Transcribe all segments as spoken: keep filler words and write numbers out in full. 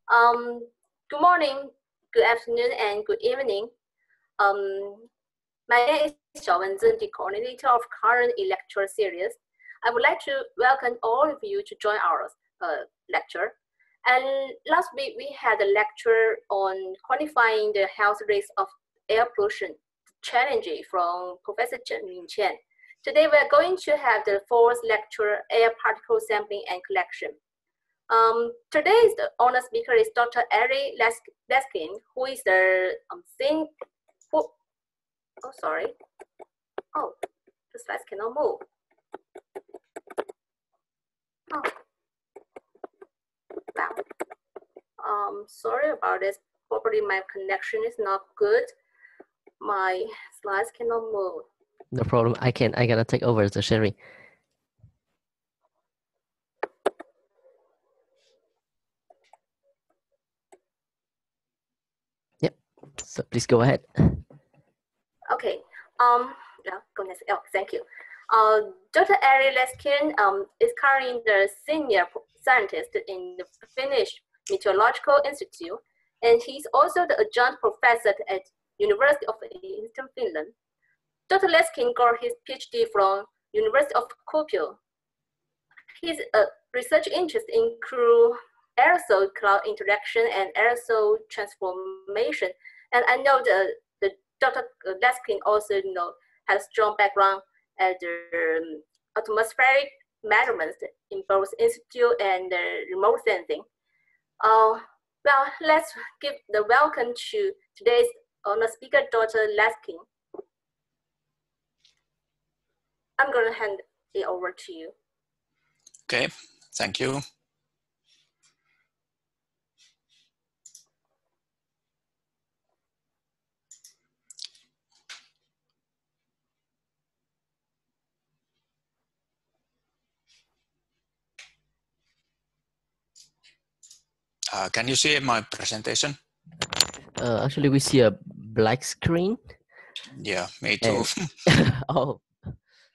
Um, good morning, good afternoon, and good evening. Um, my name is Xiao Wenzhen, the coordinator of current lecture series. I would like to welcome all of you to join our uh, lecture. And last week we had a lecture on quantifying the health risks of air pollution, challenge from Professor Chen Yun Qian. Today we are going to have the fourth lecture, air particle sampling and collection. Um, today's honor speaker is Doctor Ari Leskinen, who is the um, thing, who, oh, sorry. Oh, the slides cannot move. Oh, wow. Um, sorry about this. Probably my connection is not good. My slides cannot move. No problem. I can. I gotta take over the sharing. Yep. So please go ahead. Okay. Um. Yeah. Goodness. Oh, thank you. Uh, Doctor Ari Leskinen um, is currently the senior scientist in the Finnish Meteorological Institute, and he's also the adjunct professor at University of Eastern Finland. Doctor Leskinen got his PhD from University of Kuopio. His uh, research interests include aerosol cloud interaction and aerosol transformation. And I know the, the Doctor Leskinen also you know, has strong background at the um, atmospheric measurements in both institute and uh, remote sensing. Uh, well, let's give the welcome to today's honor speaker, Doctor Leskinen. I'm going to hand it over to you. Okay, thank you. Uh, can you see my presentation? Uh, actually, we see a black screen. Yeah, me too. And, oh. Uh,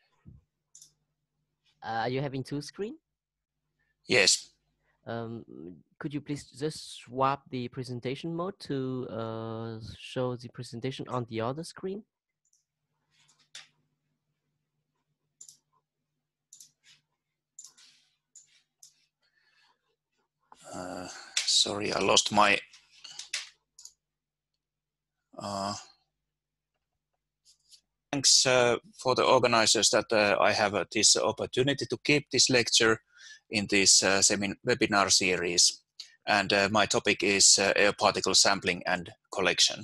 are you having two screens? Yes. Um, could you please just swap the presentation mode to uh, show the presentation on the other screen? Uh, sorry, I lost my. Uh, thanks uh, for the organizers that uh, I have uh, this opportunity to keep this lecture in this uh, webinar series. And uh, my topic is uh, air particle sampling and collection.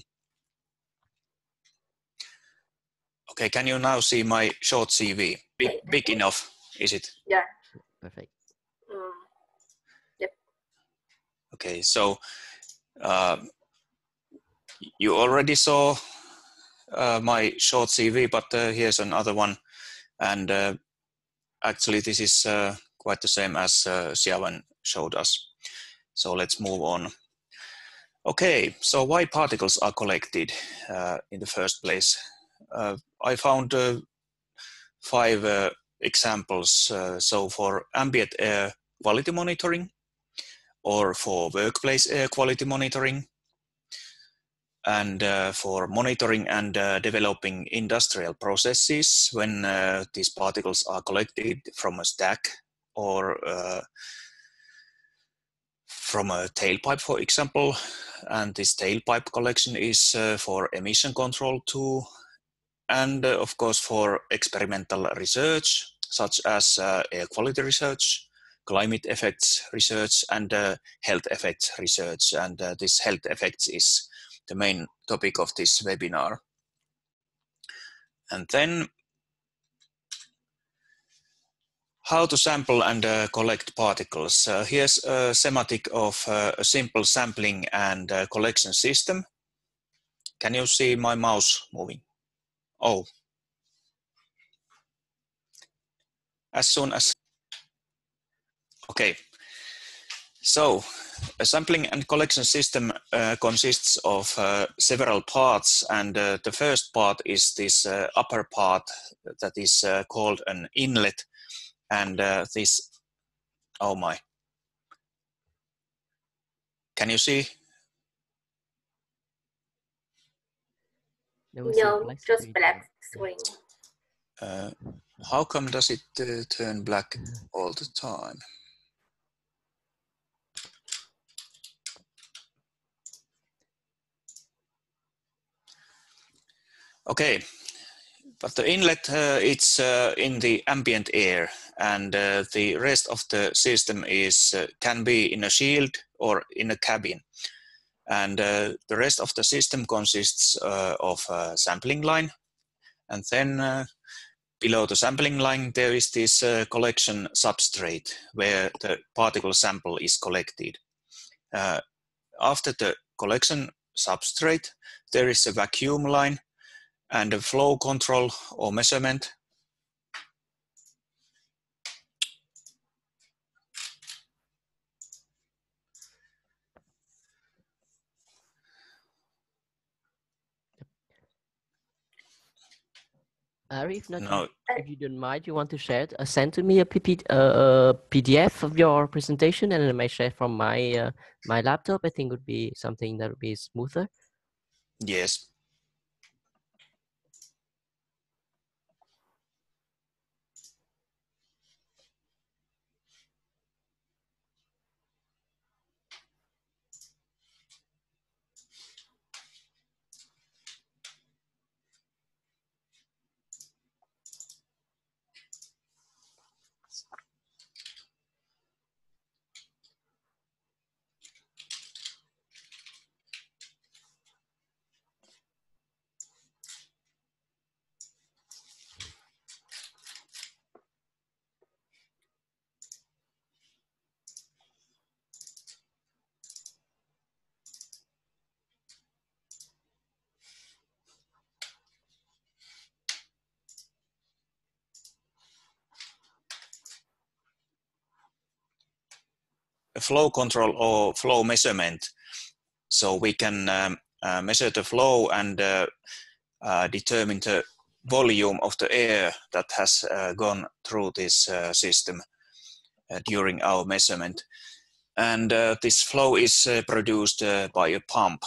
Okay, can you now see my short C V? Big, big enough, is it? Yeah. Perfect. Mm. Yep. Okay, so uh, you already saw uh, my short C V, but uh, here's another one. And uh, actually this is uh, quite the same as uh, Xiaowen showed us. So let's move on. Okay, so why particles are collected uh, in the first place? Uh, I found uh, five uh, examples. Uh, so for ambient air quality monitoring, or for workplace air quality monitoring, and uh, for monitoring and uh, developing industrial processes when uh, these particles are collected from a stack or uh, from a tailpipe, for example. And this tailpipe collection is uh, for emission control too, and uh, of course for experimental research, such as uh, air quality research, climate effects research, and uh, health effects research. And uh, this health effects is the main topic of this webinar. And then how to sample and uh, collect particles. Uh, here's a schematic of uh, a simple sampling and uh, collection system. Can you see my mouse moving? Oh. As soon as, okay. So a sampling and collection system uh, consists of uh, several parts, and uh, the first part is this uh, upper part that is uh, called an inlet, and uh, this, oh my. can you see? No, we see No, black just screen. black screen. Uh, how come does it uh, turn black all the time? Okay, but the inlet, uh, it's uh, in the ambient air, and uh, the rest of the system is uh, can be in a shield or in a cabin. And uh, the rest of the system consists uh, of a sampling line, and then uh, below the sampling line there is this uh, collection substrate where the particle sample is collected. Uh, after the collection substrate, there is a vacuum line and a flow control or measurement. Ari, if not, No, you, if you don't mind, you want to share it, uh, send to me a P P, uh, P D F of your presentation, and then I may share from my uh, my laptop. I think would be something that would be smoother. yes. A flow control or flow measurement. So we can um, uh, measure the flow and uh, uh, determine the volume of the air that has uh, gone through this uh, system uh, during our measurement. And uh, this flow is uh, produced uh, by a pump.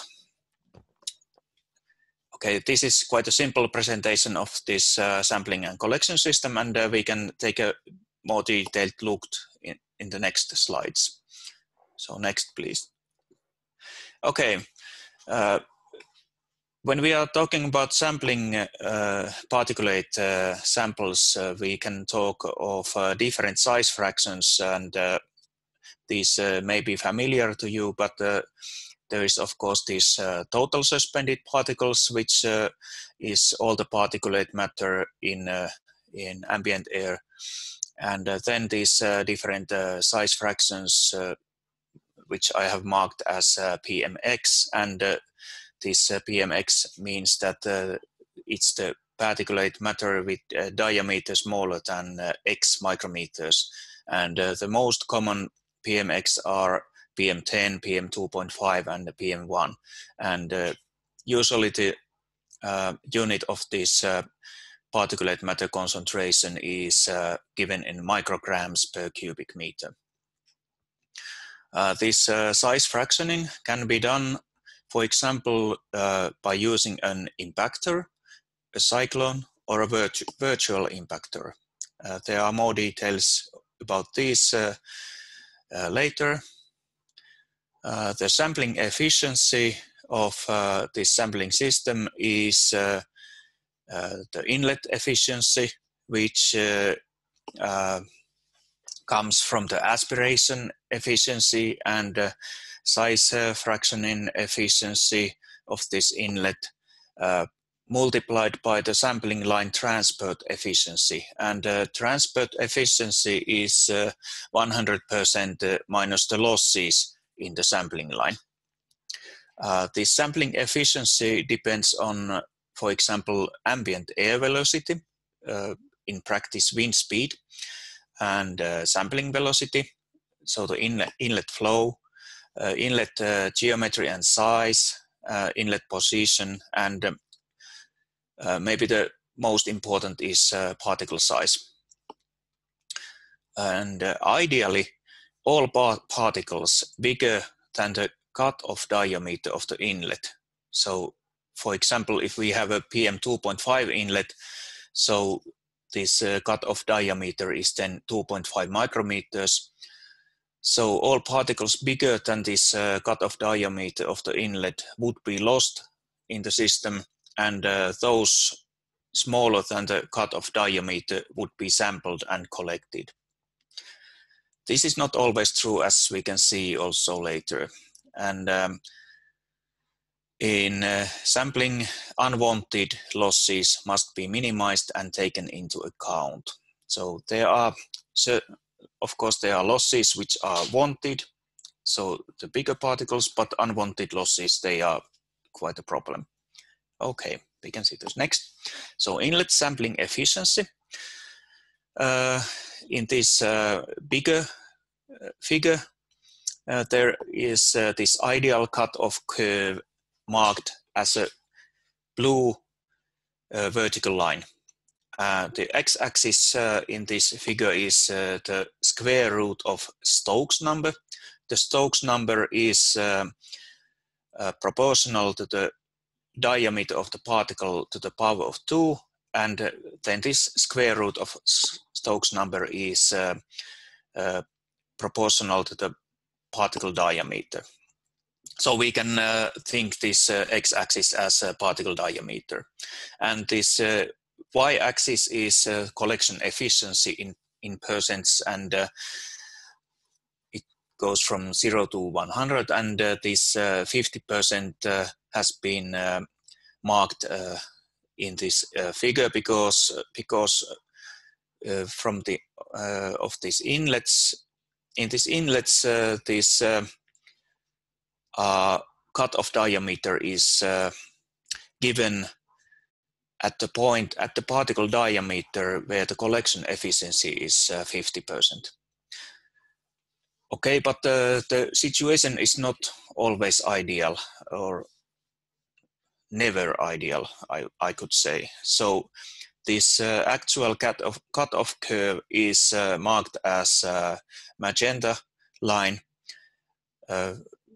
Okay, this is quite a simple presentation of this uh, sampling and collection system, and uh, we can take a more detailed look in, in the next slides. So next, please. Okay, uh, when we are talking about sampling uh, particulate uh, samples, uh, we can talk of uh, different size fractions, and uh, these uh, may be familiar to you, but uh, there is of course these uh, total suspended particles, which uh, is all the particulate matter in, uh, in ambient air. And uh, then these uh, different uh, size fractions, uh, which I have marked as uh, P M X, and uh, this uh, P M X means that uh, it's the particulate matter with uh, diameter smaller than uh, X micrometers. And uh, the most common P M X are P M ten, P M two point five, and P M one. And uh, usually the uh, unit of this uh, particulate matter concentration is uh, given in micrograms per cubic meter. Uh, this uh, size fractioning can be done, for example, uh, by using an impactor, a cyclone, or a virtu virtual impactor. Uh, there are more details about these uh, uh, later. Uh, the sampling efficiency of uh, this sampling system is uh, uh, the inlet efficiency, which uh, uh, comes from the aspiration efficiency and uh, size uh, fractioning efficiency of this inlet uh, multiplied by the sampling line transport efficiency. And uh, transport efficiency is uh, one hundred percent uh, minus the losses in the sampling line. Uh, the sampling efficiency depends on, uh, for example, ambient air velocity, uh, in practice wind speed, and uh, sampling velocity, so the inlet, inlet flow, uh, inlet uh, geometry and size, uh, inlet position, and um, uh, maybe the most important is uh, particle size. And uh, ideally, all par particles bigger than the cut-off diameter of the inlet. So, for example, if we have a P M two point five inlet, so this uh, cut-off diameter is then two point five micrometers. So all particles bigger than this uh, cut-off diameter of the inlet would be lost in the system, and uh, those smaller than the cut-off diameter would be sampled and collected. This is not always true, as we can see also later. And um, in uh, sampling, unwanted losses must be minimized and taken into account. So there are, of course, there are losses which are wanted, so the bigger particles, but unwanted losses, they are quite a problem. Okay, we can see this next. So inlet sampling efficiency. Uh, in this uh, bigger uh, figure, uh, there is uh, this ideal cut-off curve marked as a blue uh, vertical line. Uh, the x-axis uh, in this figure is uh, the square root of Stokes number. The Stokes number is um, uh, proportional to the diameter of the particle to the power of two, and uh, then this square root of Stokes number is uh, uh, proportional to the particle diameter. So we can uh, think this uh, x-axis as a particle diameter, and this uh, y-axis is uh, collection efficiency in, in percents, and uh, it goes from zero to one hundred, and uh, this uh, fifty percent uh, has been uh, marked uh, in this uh, figure because because uh, from the uh, of these inlets, in these inlets uh, this uh, uh, cut-off diameter is uh, given at the point, at the particle diameter where the collection efficiency is uh, fifty percent. Okay, but uh, the situation is not always ideal, or never ideal, I, I could say. So this uh, actual cut-off cut-off curve is uh, marked as a magenta line. Uh,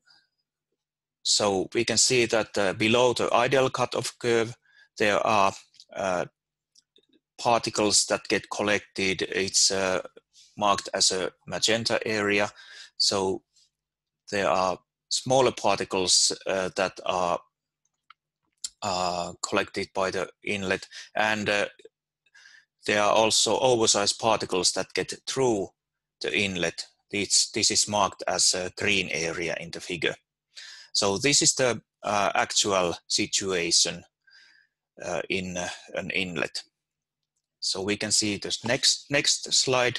so we can see that uh, below the ideal cut-off curve, there are uh, particles that get collected. It's uh, marked as a magenta area. So there are smaller particles uh, that are uh, collected by the inlet, and uh, there are also oversized particles that get through the inlet. This, this is marked as a green area in the figure. So this is the uh, actual situation Uh, in uh, an inlet. So we can see this next next slide.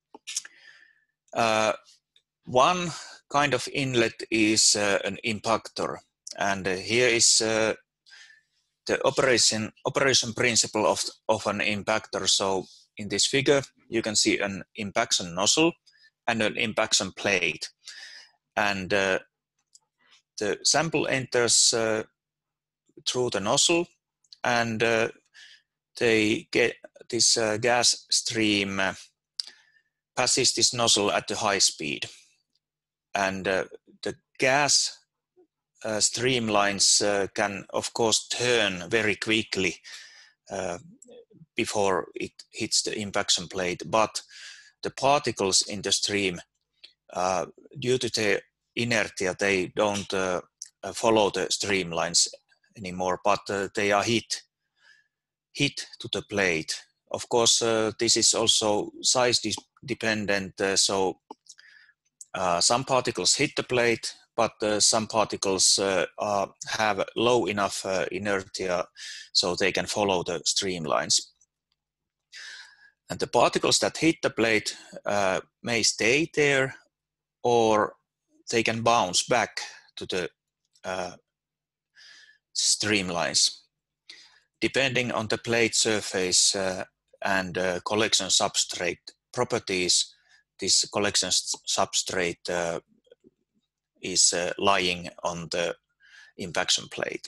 Uh, one kind of inlet is uh, an impactor, and uh, here is uh, the operation operation principle of of an impactor. So in this figure, you can see an impaction nozzle and an impaction plate, and uh, the sample enters uh, through the nozzle, and uh, they get this uh, gas stream uh, passes this nozzle at a high speed, and uh, the gas uh, streamlines uh, can of course turn very quickly uh, before it hits the impaction plate, but the particles in the stream, uh, due to their inertia, they don't uh, follow the streamlines anymore, but uh, they are hit hit to the plate. Of course, uh, this is also size dependent, uh, so uh, some particles hit the plate, but uh, some particles uh, are, have low enough uh, inertia so they can follow the streamlines. And the particles that hit the plate uh, may stay there, or they can bounce back to the uh, streamlines. Depending on the plate surface uh, and uh, collection substrate properties, this collection substrate uh, is uh, lying on the impaction plate.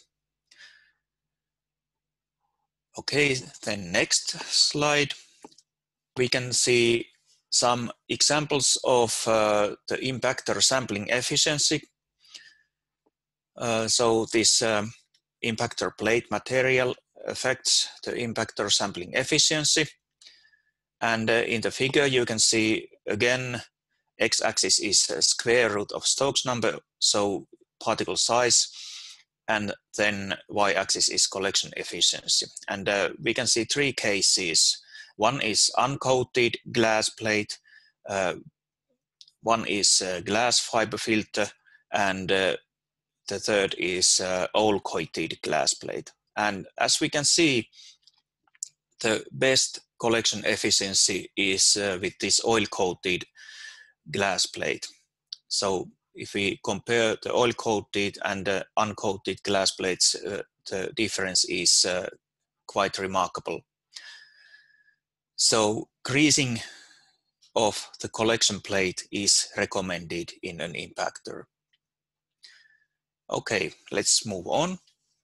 Okay, then next slide. We can see some examples of uh, the impactor sampling efficiency. Uh, so this um, impactor plate material affects the impactor sampling efficiency. And uh, in the figure you can see again x-axis is a square root of Stokes number, so particle size, and then y-axis is collection efficiency. And uh, we can see three cases. One is uncoated glass plate, uh, one is uh, glass fiber filter, and uh, the third is uh, oil-coated glass plate. And as we can see, the best collection efficiency is uh, with this oil-coated glass plate. So if we compare the oil-coated and the uncoated glass plates, uh, the difference is uh, quite remarkable. So greasing of the collection plate is recommended in an impactor. Okay, let's move on.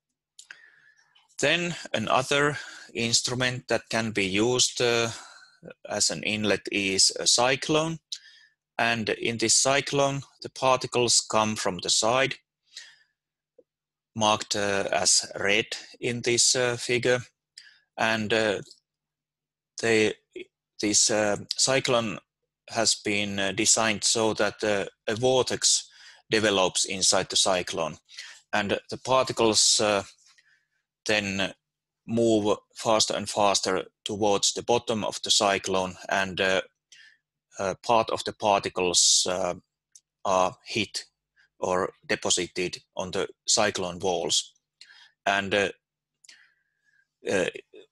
Then another instrument that can be used uh, as an inlet is a cyclone. And in this cyclone, the particles come from the side, marked uh, as red in this uh, figure. And uh, they, this uh, cyclone has been uh, designed so that uh, a vortex develops inside the cyclone. And the particles uh, then move faster and faster towards the bottom of the cyclone, and uh, uh, part of the particles uh, are hit or deposited on the cyclone walls. And uh, uh,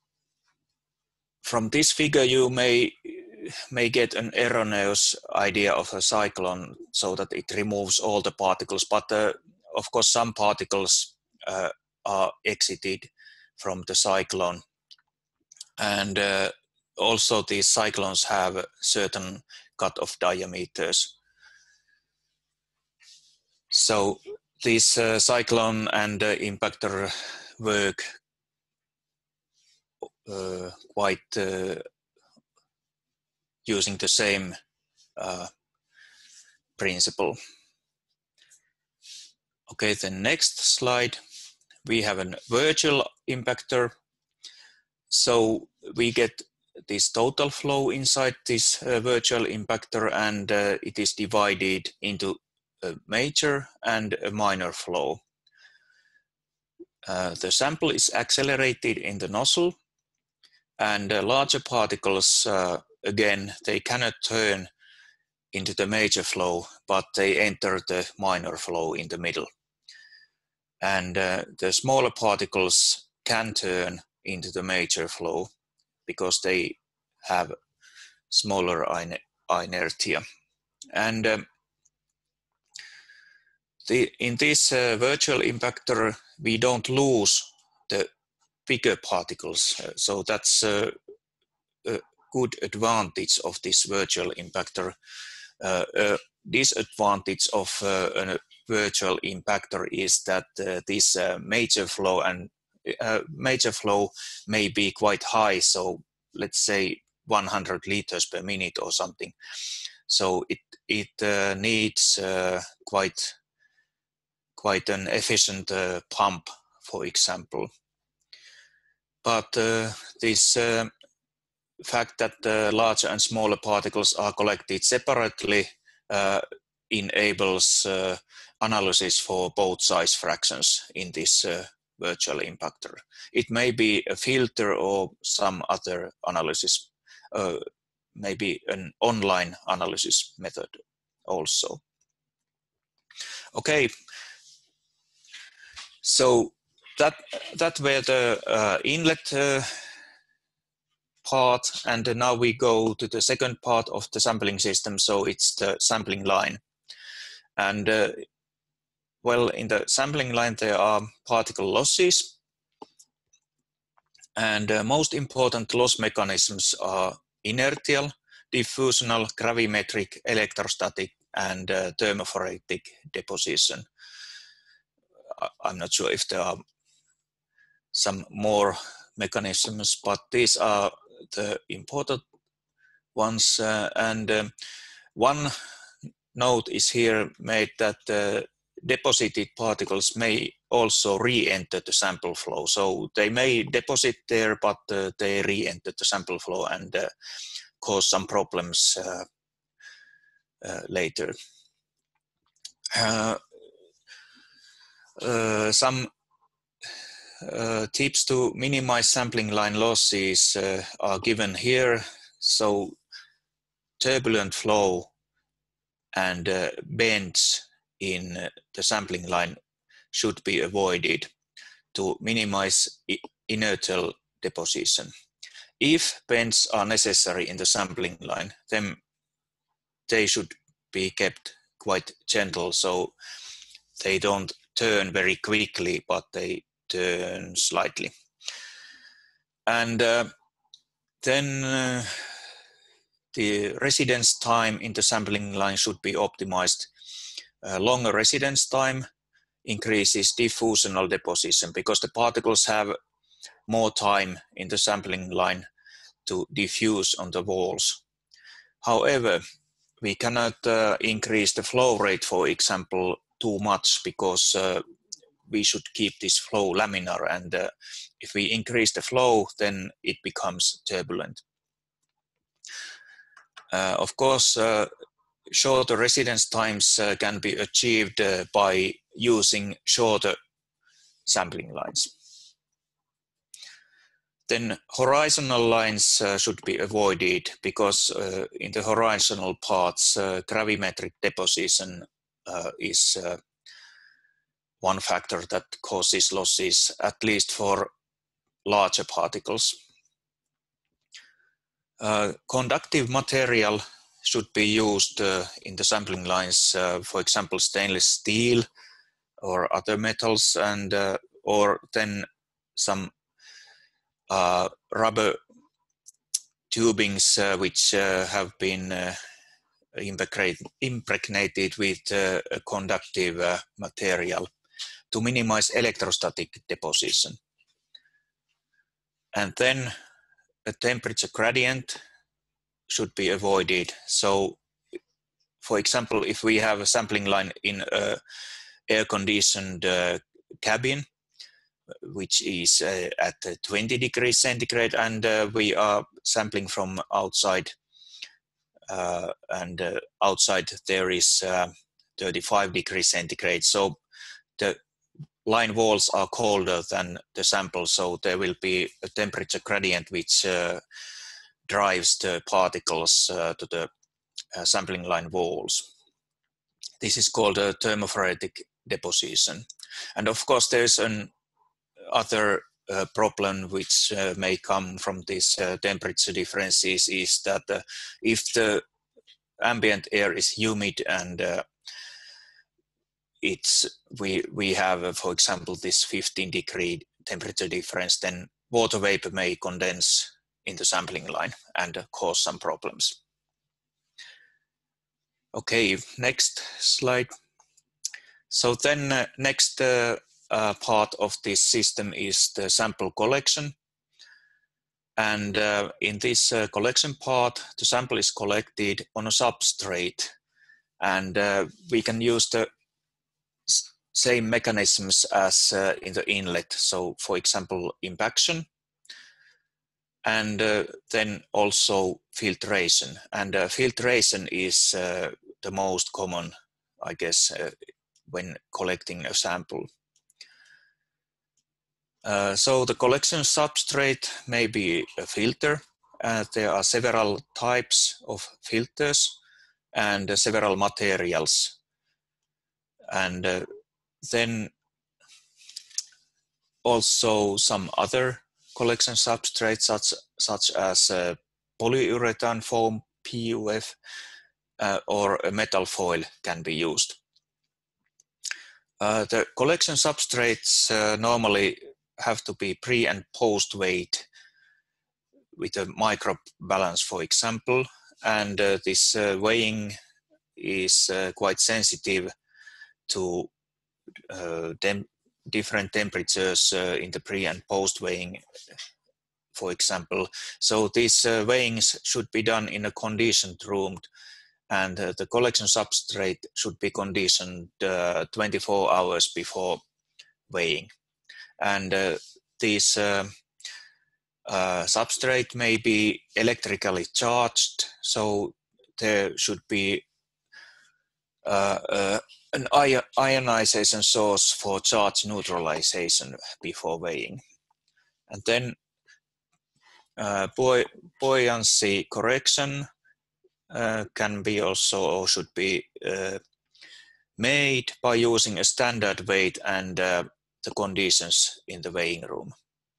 from this figure you may may get an erroneous idea of a cyclone, so that it removes all the particles, but uh, of course some particles uh, are exited from the cyclone. And uh, also these cyclones have certain cut-off diameters. So this uh, cyclone and uh, impactor work uh, quite uh, using the same uh, principle. Okay, the next slide, we have a virtual impactor. So we get this total flow inside this uh, virtual impactor, and uh, it is divided into a major and a minor flow. Uh, the sample is accelerated in the nozzle, and uh, larger particles, uh, again, they cannot turn into the major flow, but they enter the minor flow in the middle. And uh, the smaller particles can turn into the major flow because they have smaller inertia. And um, the, in this uh, virtual impactor, we don't lose the bigger particles. Uh, so that's uh, a good advantage of this virtual impactor. Uh, a disadvantage of uh, a virtual impactor is that uh, this uh, major flow and uh, major flow may be quite high. So let's say one hundred liters per minute or something. So it it uh, needs uh, quite quite an efficient uh, pump, for example. But uh, this uh, fact that uh, larger and smaller particles are collected separately uh, enables uh, analysis for both size fractions in this uh, virtual impactor. It may be a filter or some other analysis, uh, maybe an online analysis method also. Okay, so that that were the uh, inlet uh, part, and now we go to the second part of the sampling system, so it's the sampling line. And uh, well, in the sampling line there are particle losses, and uh, most important loss mechanisms are inertial, diffusional, gravimetric, electrostatic, and uh, thermophoretic deposition. I'm not sure if there are some more mechanisms, but these are the important ones. Uh, and um, one note is here made that uh, deposited particles may also re-enter the sample flow. So they may deposit there, but uh, they re-enter the sample flow and uh, cause some problems uh, uh, later. Uh, uh, some uh, tips to minimize sampling line losses uh, are given here. So turbulent flow and uh, bends in uh, the sampling line should be avoided to minimize inertial deposition. If bends are necessary in the sampling line, then they should be kept quite gentle, so they don't turn very quickly, but they turn slightly. And uh, then uh, the residence time in the sampling line should be optimized. Uh, longer residence time increases diffusional deposition because the particles have more time in the sampling line to diffuse on the walls. However, we cannot uh, increase the flow rate, for example, too much because uh, we should keep this flow laminar, and uh, if we increase the flow, then it becomes turbulent. Uh, of course, uh, shorter residence times uh, can be achieved uh, by using shorter sampling lines. Then horizontal lines uh, should be avoided because uh, in the horizontal parts, uh, gravimetric deposition uh, is uh, one factor that causes losses, at least for larger particles. Uh, conductive material should be used uh, in the sampling lines, uh, for example, stainless steel or other metals, and uh, or then some uh, rubber tubings uh, which uh, have been uh, impregnated with uh, a conductive uh, material to minimize electrostatic deposition. And then a temperature gradient should be avoided. So, for example, if we have a sampling line in an air-conditioned uh, cabin, which is uh, at twenty degrees centigrade, and uh, we are sampling from outside, uh, and uh, outside there is uh, thirty-five degrees centigrade. So the line walls are colder than the sample, so there will be a temperature gradient which uh, drives the particles uh, to the uh, sampling line walls. This is called a thermophoretic deposition. And of course, there's an other uh, problem which uh, may come from these uh, temperature differences is that uh, if the ambient air is humid and uh, it's we we have uh, for example this fifteen degree temperature difference, then water vapor may condense in the sampling line and uh, cause some problems. Okay, next slide. So then uh, next uh, uh, part of this system is the sample collection. And uh, in this uh, collection part, the sample is collected on a substrate, and uh, we can use the same mechanisms as uh, in the inlet. So for example, impaction, and uh, then also filtration. And uh, filtration is uh, the most common, I guess, uh, when collecting a sample. Uh, so the collection substrate may be a filter. Uh, there are several types of filters and uh, several materials. And uh, then also some other collection substrates such, such as uh, polyurethane foam, P U F, uh, or a metal foil can be used. Uh, the collection substrates uh, normally have to be pre and post weight with a microbe balance, for example, and uh, this uh, weighing is uh, quite sensitive to uh, tem different temperatures uh, in the pre and post weighing, for example. So these uh, weighings should be done in a conditioned room and uh, the collection substrate should be conditioned uh, twenty-four hours before weighing. And uh, these uh, uh, substrate may be electrically charged, so there should be uh, uh, an ionization source for charge neutralization before weighing. And then uh, buoy buoyancy correction uh, can be also, or should be uh, made by using a standard weight and uh, the conditions in the weighing room.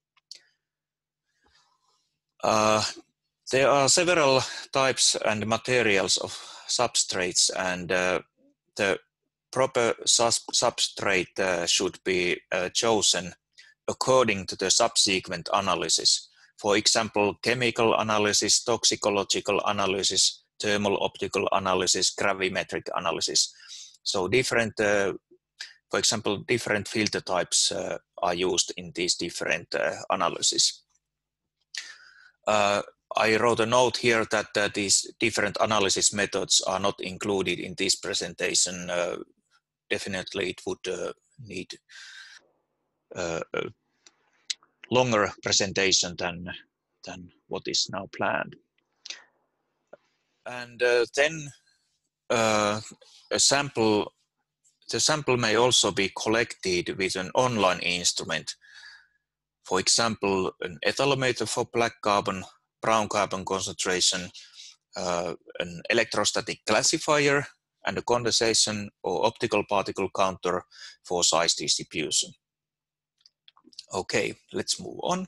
Uh, there are several types and materials of substrates, and uh, the proper substrate uh, should be uh, chosen according to the subsequent analysis. For example, chemical analysis, toxicological analysis, thermal optical analysis, gravimetric analysis. So different, uh, for example, different filter types uh, are used in these different uh, analyses. Uh, I wrote a note here that uh, these different analysis methods are not included in this presentation. Uh, definitely it would uh, need uh, a longer presentation than, than what is now planned. And uh, then uh, a sample, the sample may also be collected with an online instrument. For example, an ethylometer for black carbon, brown carbon concentration, uh, an electrostatic classifier, and a condensation or optical particle counter for size distribution. Okay, let's move on.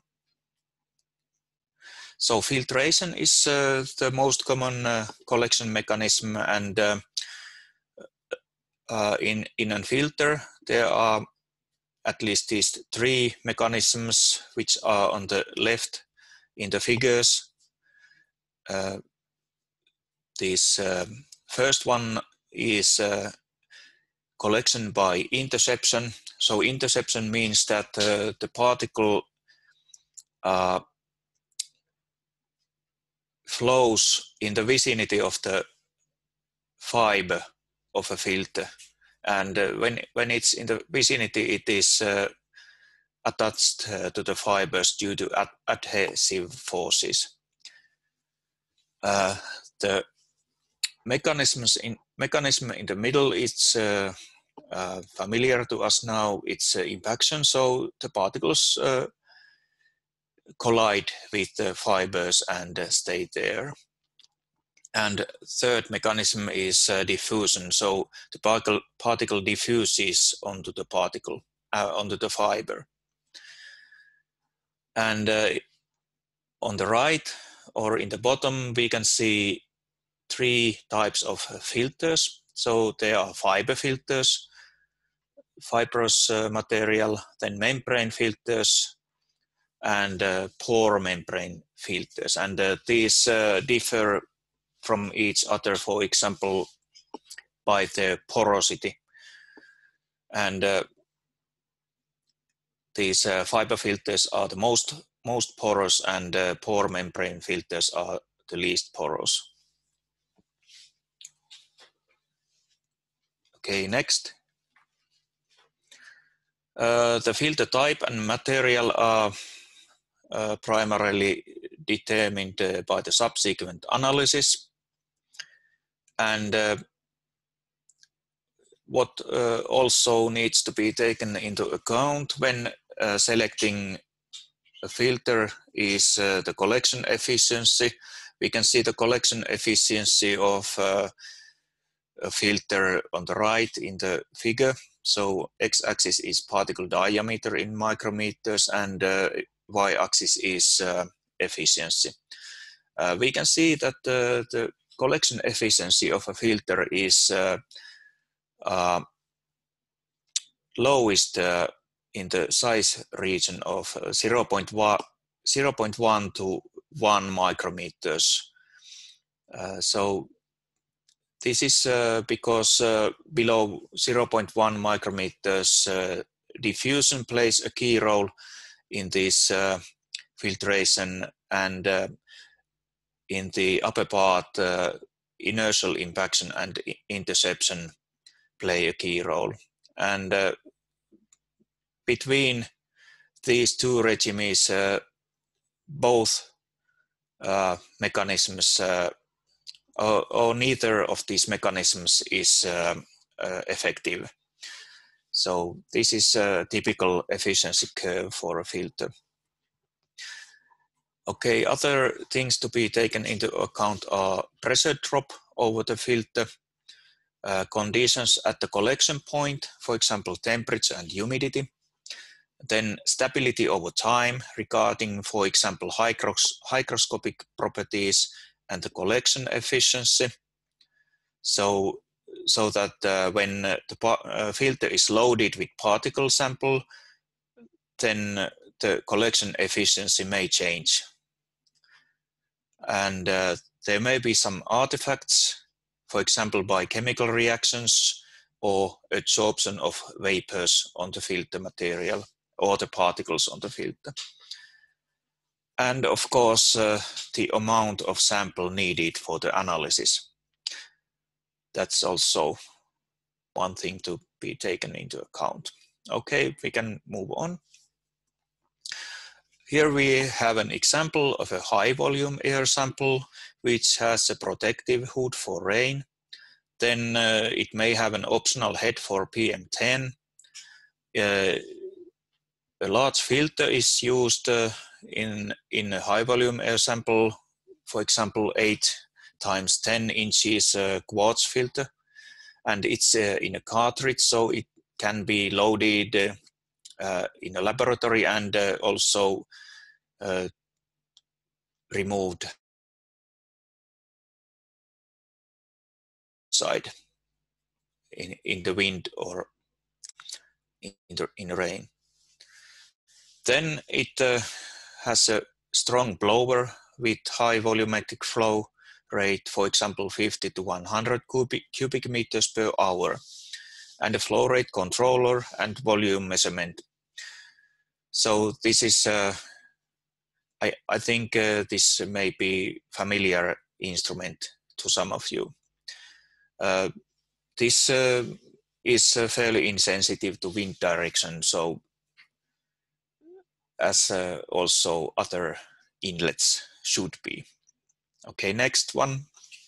So filtration is uh, the most common uh, collection mechanism, and uh, uh, in, in a filter there are at least these three mechanisms which are on the left in the figures. Uh, this uh, first one is uh, collection by interception. So interception means that uh, the particle uh, flows in the vicinity of the fiber of a filter, and uh, when when it's in the vicinity, it is uh, attached uh, to the fibers due to ad adhesive forces. Uh, the mechanisms in mechanism in the middle is uh, uh, familiar to us now. It's uh, impaction, so the particles uh, collide with the fibers and uh, stay there. And third mechanism is uh, diffusion, so the particle particle diffuses onto the particle uh, onto the fiber. And uh, on the right or in the bottom, we can see three types of filters. So there are fiber filters, fibrous uh, material, then membrane filters, and uh, pore membrane filters. And uh, these uh, differ from each other, for example, by their porosity. And uh, these uh, fiber filters are the most, most porous, and uh, pore membrane filters are the least porous. Okay, next. Uh, the filter type and material are uh, primarily determined uh, by the subsequent analysis. And uh, what uh, also needs to be taken into account when uh, selecting a filter is uh, the collection efficiency. We can see the collection efficiency of uh, a filter on the right in the figure. So x-axis is particle diameter in micrometers, and uh, y-axis is uh, efficiency. Uh, we can see that uh, the collection efficiency of a filter is uh, uh, lowest uh, in the size region of uh, zero point one to one micrometers. Uh, so this is uh, because uh, below zero point one micrometers, uh, diffusion plays a key role in this uh, filtration, and uh, in the upper part, uh, inertial impaction and interception play a key role. And uh, between these two regimes, uh, both uh, mechanisms, uh, or, or neither of these mechanisms is uh, uh, effective. So this is a typical efficiency curve for a filter. Okay, other things to be taken into account are pressure drop over the filter, uh, conditions at the collection point, for example, temperature and humidity, then stability over time regarding, for example, hygros hygroscopic properties and the collection efficiency. So, so that uh, when uh, the uh, filter is loaded with particle sample, then uh, the collection efficiency may change. And uh, there may be some artifacts, for example, by chemical reactions or adsorption of vapors on the filter material or the particles on the filter. And of course, uh, the amount of sample needed for the analysis. That's also one thing to be taken into account. Okay, we can move on. Here we have an example of a high volume air sample which has a protective hood for rain. Then uh, it may have an optional head for P M ten. Uh, a large filter is used uh, in, in a high volume air sample, for example, eight times ten inches uh, quartz filter. And it's uh, in a cartridge, so it can be loaded uh, uh, in a laboratory and uh, also uh, removed side in, in the wind or in the in rain. Then it uh, has a strong blower with high volumetric flow rate, for example, fifty to one hundred cubic, cubic meters per hour, and a flow rate controller and volume measurement. So this is, uh, I, I think uh, this may be familiar instrument to some of you. Uh, this uh, is uh, fairly insensitive to wind direction, so as uh, also other inlets should be. Okay, next one.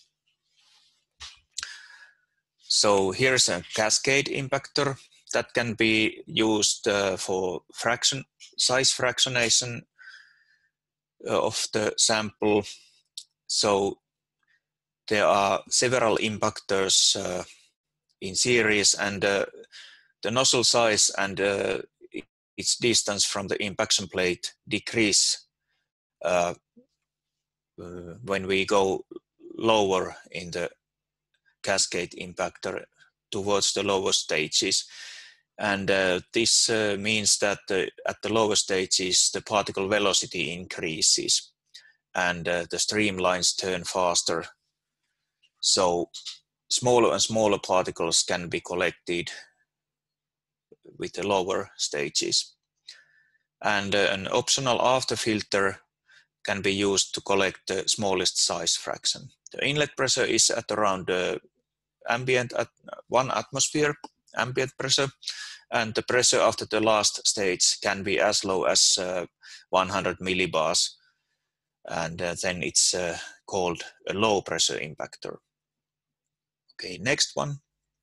So here's a cascade impactor that can be used uh, for fraction size fractionation of the sample. So there are several impactors uh, in series, and uh, the nozzle size and uh, its distance from the impaction plate decrease uh, uh, when we go lower in the cascade impactor towards the lower stages. And uh, this uh, means that uh, at the lower stages the particle velocity increases and uh, the streamlines turn faster. So smaller and smaller particles can be collected with the lower stages. And uh, an optional after filter can be used to collect the smallest size fraction. The inlet pressure is at around uh, ambient at one atmosphere ambient pressure, and the pressure after the last stage can be as low as uh, one hundred millibars, and uh, then it's uh, called a low pressure impactor. Okay, next one.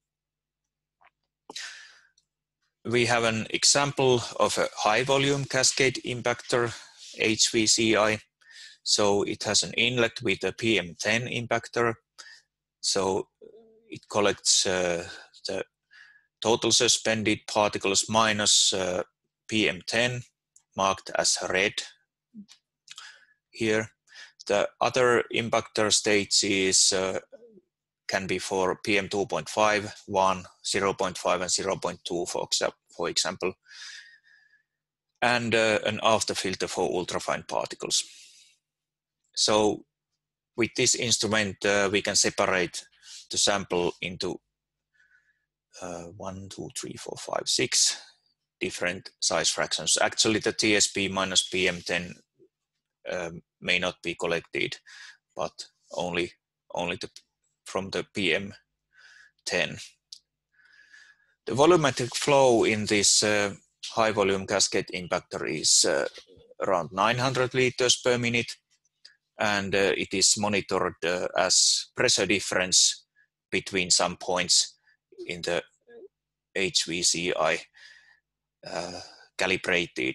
We have an example of a high volume cascade impactor, H V C I. So it has an inlet with a P M ten impactor. So it collects uh, the total suspended particles minus uh, P M ten, marked as red here. The other impactor stages uh, can be for P M two point five, one, zero point five, and zero point two, for, for example, and uh, an after filter for ultrafine particles. So with this instrument, uh, we can separate the sample into uh, one, two, three, four, five, six different size fractions. Actually, the T S P minus P M ten um, may not be collected, but only only the from the P M ten. The volumetric flow in this uh, high volume cascade impactor is uh, around nine hundred liters per minute, and uh, it is monitored uh, as pressure difference between some points in the H V C I uh, calibrated.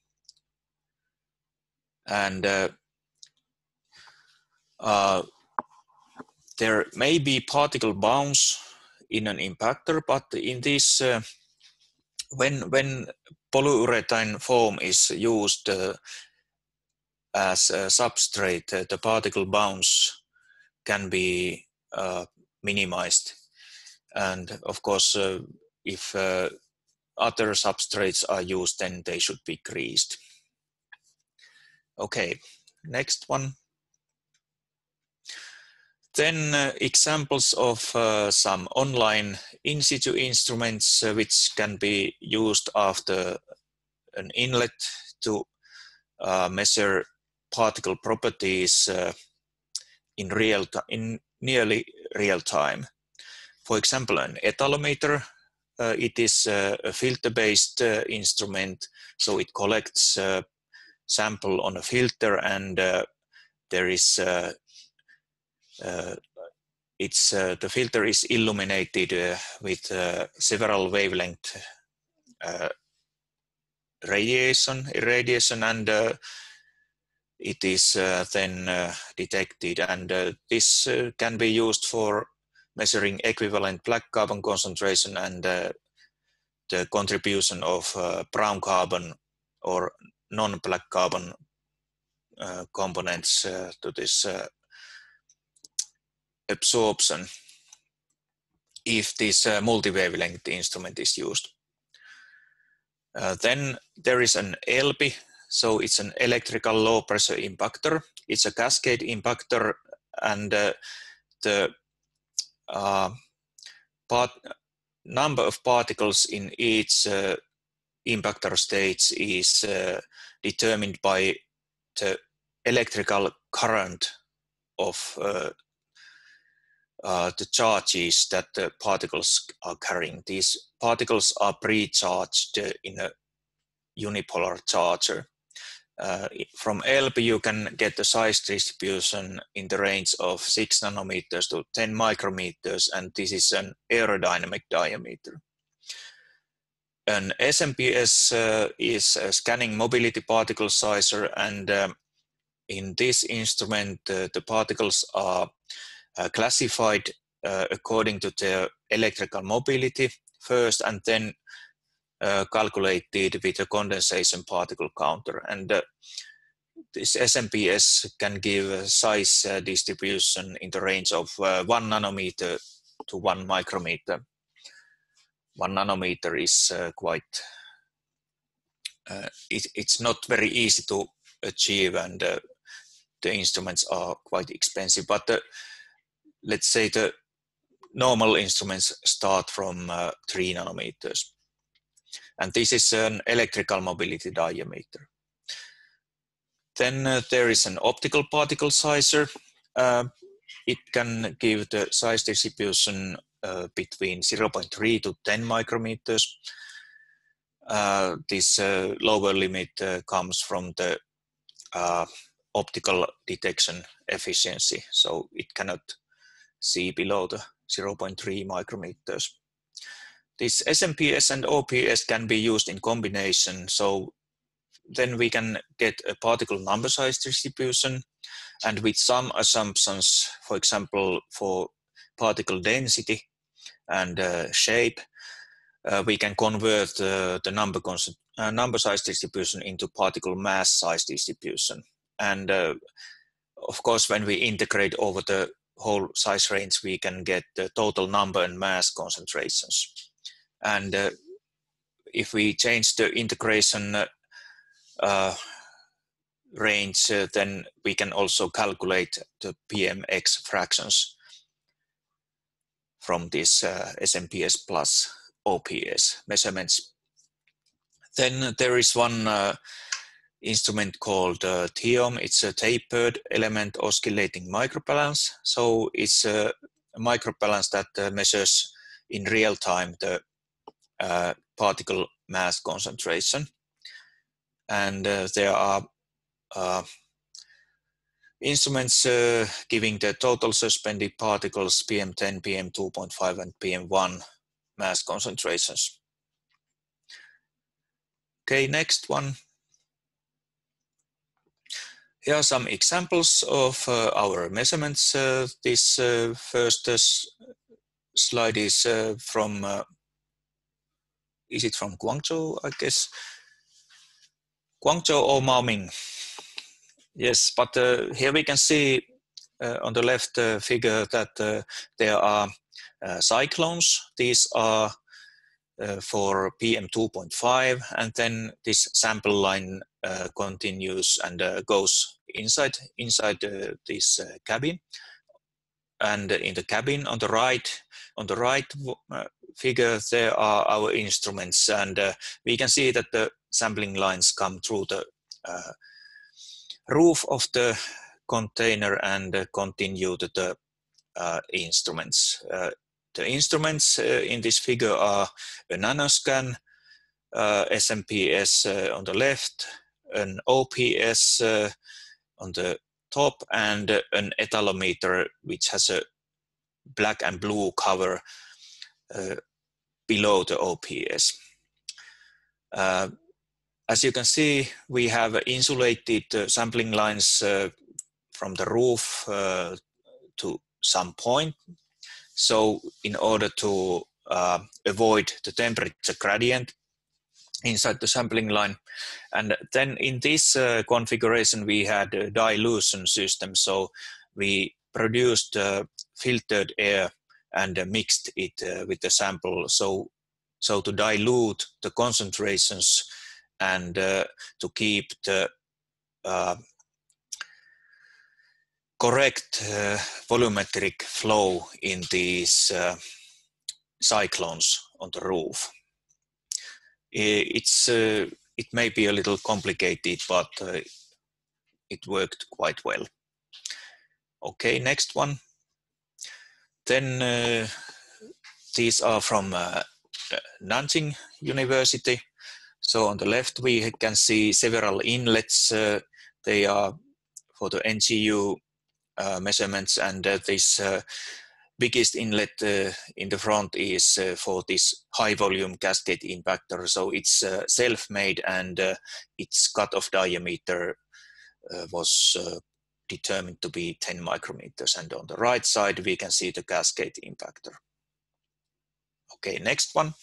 And uh, uh, there may be particle bounce in an impactor, but in this, uh, when, when polyurethane foam is used uh, as a substrate, uh, the particle bounce can be uh, minimized. And of course, uh, if uh, other substrates are used, then they should be greased. Okay, next one. Then uh, examples of uh, some online in situ instruments uh, which can be used after an inlet to uh, measure particle properties uh, in real in nearly real time. For example, an etalometer. Uh, it is uh, a filter-based uh, instrument, so it collects uh, sample on a filter, and uh, there is uh, uh, it's uh, the filter is illuminated uh, with uh, several wavelength uh, radiation, irradiation, and uh, it is uh, then uh, detected, and uh, this uh, can be used for measuring equivalent black carbon concentration and uh, the contribution of uh, brown carbon or non-black carbon uh, components uh, to this uh, absorption if this uh, multi-wavelength instrument is used. Uh, then there is an E L P, so it's an electrical low pressure impactor. It's a cascade impactor, and uh, the uh, part, number of particles in each uh, impactor stage is uh, determined by the electrical current of uh, uh, the charges that the particles are carrying. These particles are pre-charged in a unipolar charger. Uh, from E L P you can get the size distribution in the range of six nanometers to ten micrometers, and this is an aerodynamic diameter. An S M P S uh, is a scanning mobility particle sizer, and um, in this instrument uh, the particles are uh, classified uh, according to their electrical mobility first, and then uh, calculated with a condensation particle counter. And uh, this S M P S can give a size uh, distribution in the range of uh, one nanometer to one micrometer. One nanometer is uh, quite, uh, it, it's not very easy to achieve, and uh, the instruments are quite expensive, but uh, let's say the normal instruments start from uh, three nanometers. And this is an electrical mobility diameter. Then uh, there is an optical particle sizer. Uh, it can give the size distribution uh, between zero point three to ten micrometers. Uh, this uh, lower limit uh, comes from the uh, optical detection efficiency, so it cannot see below the zero point three micrometers. This S M P S and O P S can be used in combination, so then we can get a particle number size distribution, and with some assumptions, for example, for particle density and uh, shape, uh, we can convert uh, the number, uh, number size distribution into particle mass size distribution. And uh, of course, when we integrate over the whole size range, we can get the total number and mass concentrations. And uh, if we change the integration uh, uh, range, uh, then we can also calculate the P M X fractions from this uh, S M P S plus O P S measurements. Then there is one uh, instrument called uh, T E O M. It's a tapered element oscillating microbalance. So it's a, a microbalance that uh, measures in real time the uh, particle mass concentration. And uh, there are uh, instruments uh, giving the total suspended particles P M ten, P M two point five and P M one mass concentrations. Okay, next one. Here are some examples of uh, our measurements. Uh, this uh, first uh, slide is uh, from, uh, is it from Guangzhou, I guess? Guangzhou or Maoming? Yes, but uh, here we can see uh, on the left uh, figure that uh, there are uh, cyclones. These are uh, for P M two point five, and then this sample line uh, continues and uh, goes inside inside uh, this uh, cabin. And in the cabin on the right, on the right uh, figure, there are our instruments, and uh, we can see that the sampling lines come through the uh, roof of the container and uh, continue to the uh, instruments. Uh, the instruments uh, in this figure are a nanoscan, uh, S M P S uh, on the left, an O P S uh, on the top, and uh, an etalometer which has a black and blue cover uh, below the O P S. Uh, As you can see, we have insulated uh, sampling lines uh, from the roof uh, to some point. So in order to uh, avoid the temperature gradient inside the sampling line. And then in this uh, configuration, we had a dilution system. So we produced uh, filtered air and uh, mixed it uh, with the sample. So, so to dilute the concentrations and uh, to keep the uh, correct uh, volumetric flow in these uh, cyclones on the roof. It's, uh, it may be a little complicated, but uh, it worked quite well. Okay, next one. Then uh, these are from uh, Nanjing University. So on the left, we can see several inlets. Uh, they are for the N G U uh, measurements, and uh, this uh, biggest inlet uh, in the front is uh, for this high volume cascade impactor. So it's uh, self-made, and uh, its cut-off diameter uh, was uh, determined to be ten micrometers. And on the right side, we can see the cascade impactor. Okay, next one.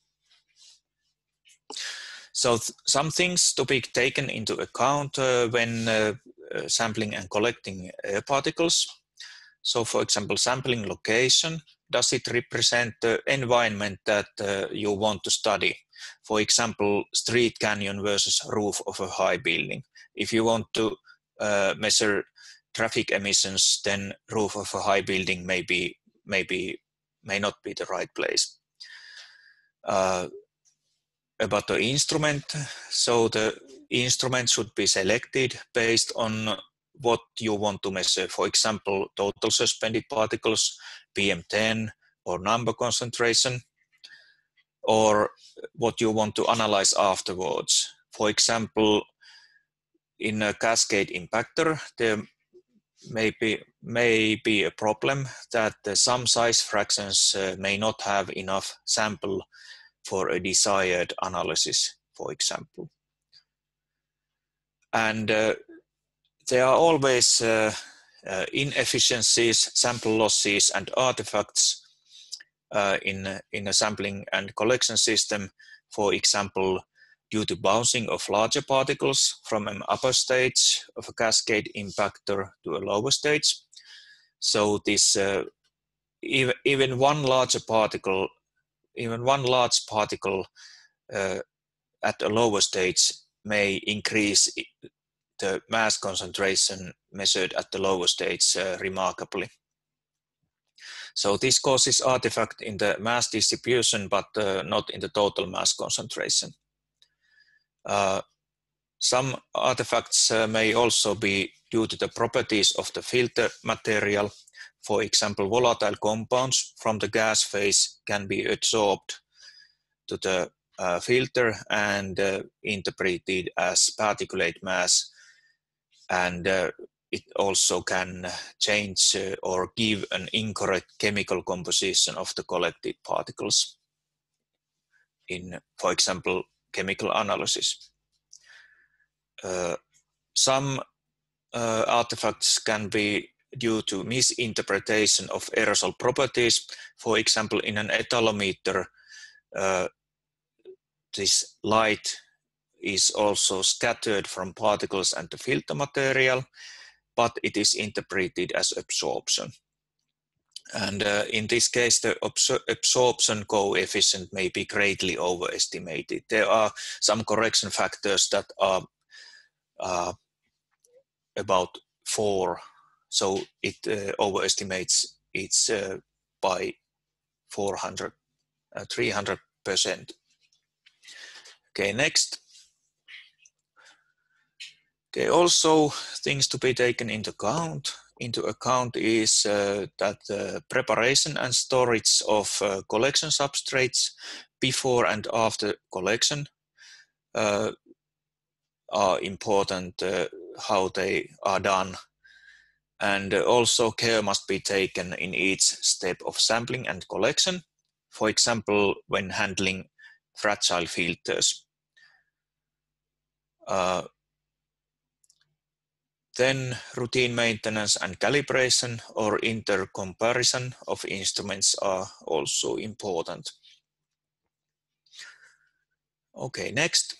So some things to be taken into account uh, when uh, uh, sampling and collecting air particles. So for example, sampling location, does it represent the environment that uh, you want to study? For example, street canyon versus roof of a high building. If you want to uh, measure traffic emissions, then roof of a high building may, be, may, be, may not be the right place. Uh, About the instrument, so the instrument should be selected based on what you want to measure. For example, total suspended particles, P M ten, or number concentration, or what you want to analyze afterwards. For example, in a cascade impactor, there may be, may be a problem that some size fractions uh, may not have enough sample for a desired analysis, for example. And uh, there are always uh, uh, inefficiencies, sample losses, and artifacts uh, in, in a sampling and collection system, for example, due to bouncing of larger particles from an upper stage of a cascade impactor to a lower stage. So this uh, even, even one larger particle Even one large particle uh, at a lower stage may increase the mass concentration measured at the lower stage uh, remarkably. So this causes artifact in the mass distribution, but uh, not in the total mass concentration. Uh, some artifacts uh, may also be due to the properties of the filter material. for example, volatile compounds from the gas phase can be adsorbed to the uh, filter and uh, interpreted as particulate mass, and uh, it also can change uh, or give an incorrect chemical composition of the collected particles in, for example, chemical analysis. Uh, some uh, artifacts can be due to misinterpretation of aerosol properties. For example, in an etalometer, uh, this light is also scattered from particles and the filter material, but it is interpreted as absorption. And uh, in this case, the absor absorption coefficient may be greatly overestimated. There are some correction factors that are uh, about four, so it uh, overestimates it uh, by four hundred, uh, three hundred percent. Okay, next. Okay, also things to be taken into account. Into account is uh, that uh, preparation and storage of uh, collection substrates before and after collection uh, are important, uh, how they are done. And uh, also care must be taken in each step of sampling and collection. For example, when handling fragile filters. Uh, Then routine maintenance and calibration or intercomparison of instruments are also important. Okay, next.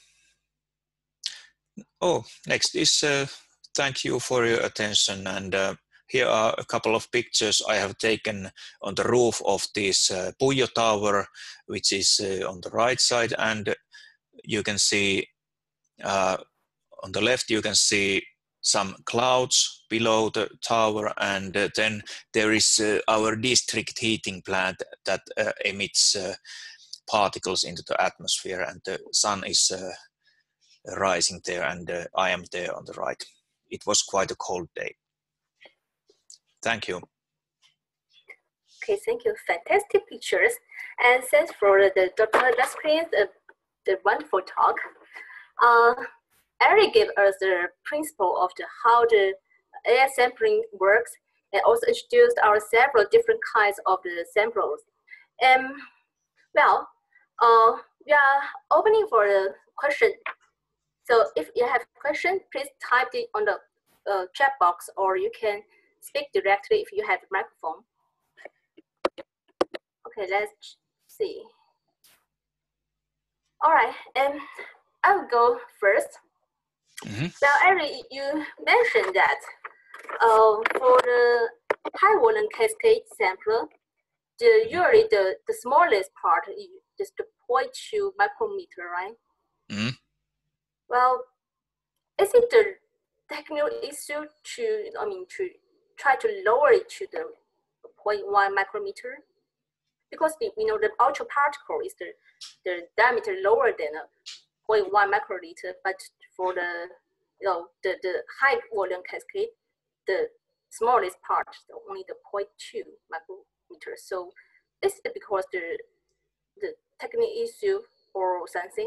Oh, next is uh, thank you for your attention. And uh, here are a couple of pictures I have taken on the roof of this uh, Puyo Tower, which is uh, on the right side. And you can see uh, on the left, you can see some clouds below the tower, and uh, then there is uh, our district heating plant that uh, emits uh, particles into the atmosphere, and the sun is uh, rising there, and uh, I am there on the right. It was quite a cold day. Thank you. Okay, thank you. Fantastic pictures. And thanks for the Doctor Leskinen, the, the wonderful talk. Uh, Ari gave us the principle of the, how the air sampling works, and also introduced our several different kinds of the samples. And well, uh, we are opening for the question. So if you have a question, please type it on the uh, chat box, or you can speak directly if you have a microphone. Okay, let's see. All right, and I will go first. Mm-hmm. Well, Ari, you mentioned that uh, for the high volume cascade sampler, the usually the, the smallest part is just the zero point two micrometer, right? Mm-hmm. Well, is it the technical issue to, I mean, to try to lower it to the zero point one micrometer? Because we, we know the ultra particle is the, the diameter lower than a zero point one microliter, but for the, you know, the, the high volume cascade, the smallest part, so only the zero point two micrometer. So is it because the, the technical issue or something?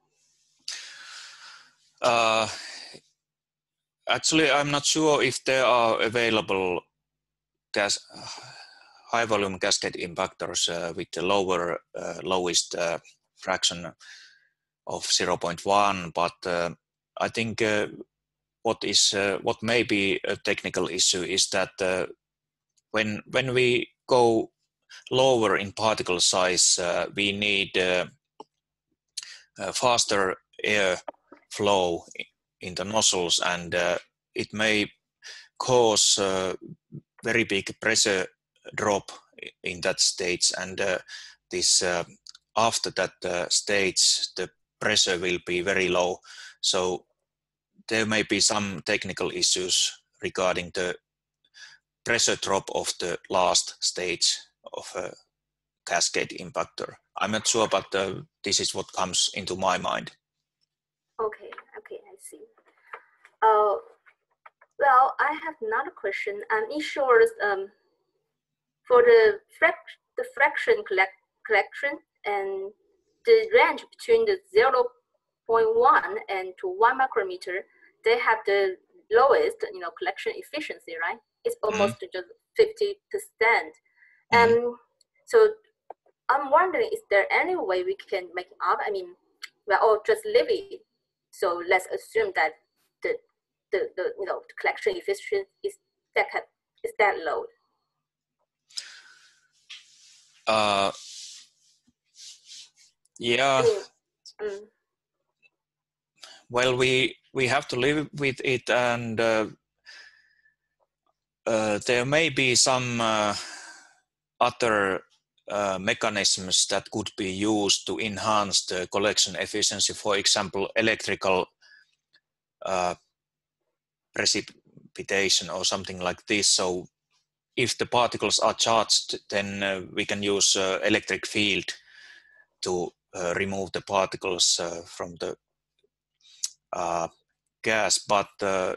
Uh, actually, I'm not sure if there are available gas, high volume cascade impactors uh, with the lower, uh, lowest uh, fraction of zero point one, but uh, I think uh, what is uh, what may be a technical issue is that uh, when when we go lower in particle size, uh, we need uh, uh, faster air flow in the nozzles, and uh, it may cause uh, very big pressure drop in that stage, and uh, this uh, after that uh, stage the pressure will be very low. So there may be some technical issues regarding the pressure drop of the last stage of a cascade impactor. I'm not sure, but uh, this is what comes into my mind. Okay, okay, I see. Uh, well, I have another question. I'm not sure um, For the, frac the fraction collect collection, and the range between the zero point one and to one micrometer, they have the lowest, you know, collection efficiency, right? It's almost mm-hmm. just fifty percent. Mm-hmm. And so I'm wondering, is there any way we can make it up? I mean, well, or just leave it. So let's assume that the the, the you know the collection efficiency is that is that low. Uh, yeah. I mean, mm. Well, we we have to live with it, and uh, uh, there may be some uh, other uh, mechanisms that could be used to enhance the collection efficiency. For example, electrical uh, precipitation or something like this. So if the particles are charged, then uh, we can use uh, electric field to uh, remove the particles uh, from the uh, gas. But uh,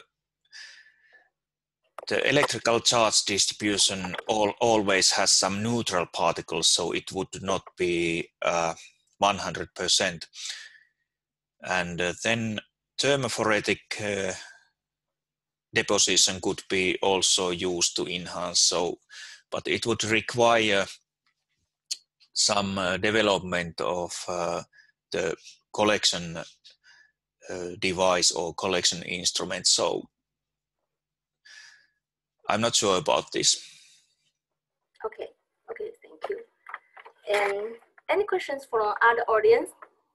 the electrical charge distribution all, always has some neutral particles, so it would not be uh, one hundred percent. And uh, then thermophoretic uh, deposition could be also used to enhance, so, but it would require some uh, development of uh, the collection uh, device or collection instrument. So I'm not sure about this. Okay, okay, thank you. And any questions from other audience?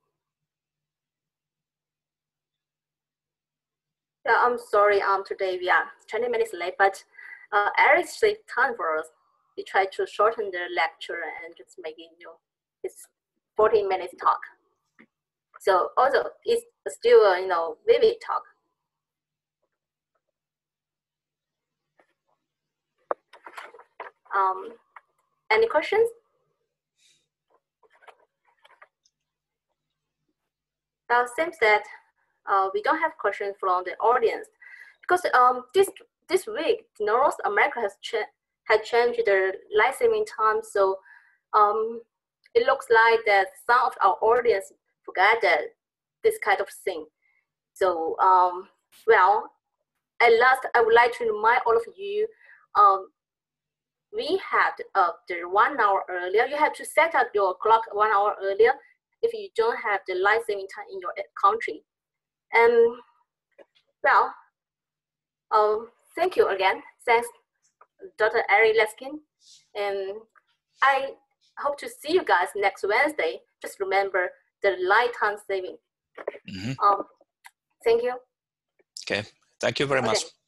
Yeah, I'm sorry, um, today we are twenty minutes late, but uh, Eric saved time for us. We tried to shorten the lecture and just make it, you know, it's forty minutes talk. So also, it's still a, you know, vivid talk. Um, any questions? Now, seems that uh, we don't have questions from the audience because um, this this week, North America has cha had changed their light saving time. So um, it looks like that some of our audience forgot that this kind of thing. So um, well, at last, I would like to remind all of you. Um, we had uh, the one hour earlier. You have to set up your clock one hour earlier if you don't have the light saving time in your country. And well, um, thank you again. Thanks, Doctor Ari Leskinen. And I hope to see you guys next Wednesday. Just remember the light time saving. Mm-hmm. Um, thank you. Okay, thank you very okay. much.